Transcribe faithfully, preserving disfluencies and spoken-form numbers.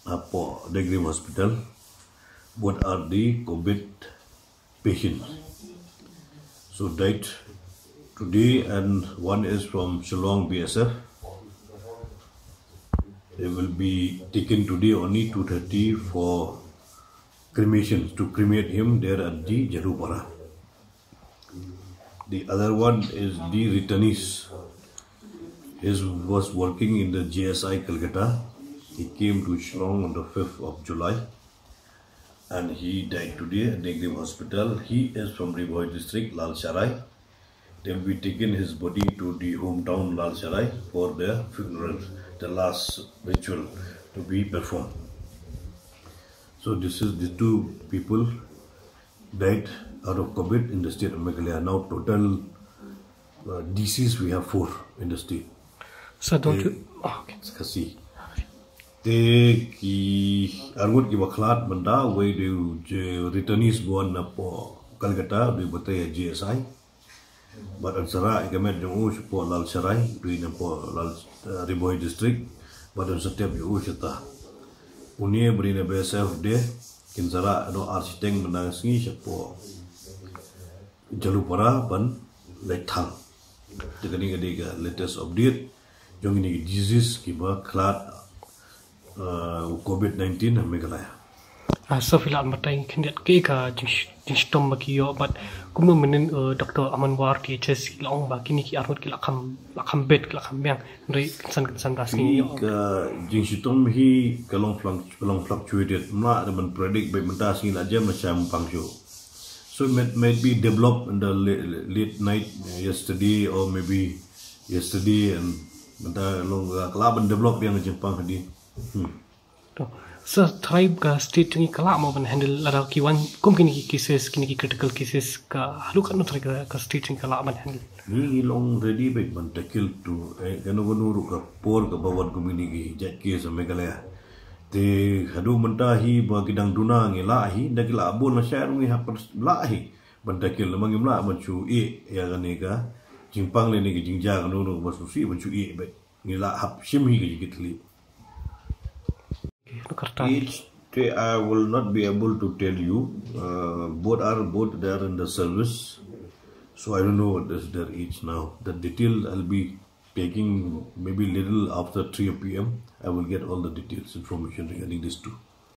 Apo Negrim Hospital. What are the COVID patients? So died today, and one is from Shillong B S F. They will be taken today only two thirty for cremation, to cremate him there at the Jalupara. The other one is the returnees. He was working in the J S I Calcutta. He came to Shillong on the fifth of July and he died today at Negrim Hospital. He is from Rivoy district, Lal Sharai. They will be taking his body to the hometown Lal Sharai for their funeral, the last ritual to be performed. So this is the two people died out of COVID in the state of Meghalaya. Now total uh, deceased we have four in the state. So don't you? Oh, okay. Kasi. Te ki argut ki baklat benda way do returnees buan na po Calcutta do batay J S I. But ansara ikamet yung us po Lal Sharai do na po Lal Rivoy district. But on setiap yung usita. Unia beri na B S F de kinsara ano arsitek menangi siya po Jalupara ban Lethang. Tekani kadiga latest update yung ini disease kiba klat COVID nineteen in Meghalaya. Ah, so fila matay kandidat ke ka jing stom makiyo, but kumu menen Doctor Aman War ki ches long ba kini ki arut ki lakam lakam bed lakam yang rei san san das ni yo. Ka jing stom hi kalong kalong fluctuated mla dengan predict by mentas ni aja macam pangjo. So it might be developed in the late, late night yesterday or maybe yesterday and menta long kelaban develop yang Jepang tadi. Hmm. So tribe ka state ni kala mo ban handle lara ki wan kum kini ki cases kini ki critical cases ka halu kan no tribe ka state ni kala ban handle ni long ready baik ban tackle to kanu kanu ru ka por ka bawan community jet case Meghalaya te hadu menta hi ba kidang duna ngila hi dakila abun na share ngi ha la hi ban tackle mangi mla ban chu e ya gane ka jingpang le ni ki jingja kanu ru ba su si ban chu e baik ngila hap shim hi ki gitli. Each day I will not be able to tell you. Uh, both are both there in the service, so I don't know what is their age now. The detail I'll be taking maybe little after three p m I will get all the details information regarding these two.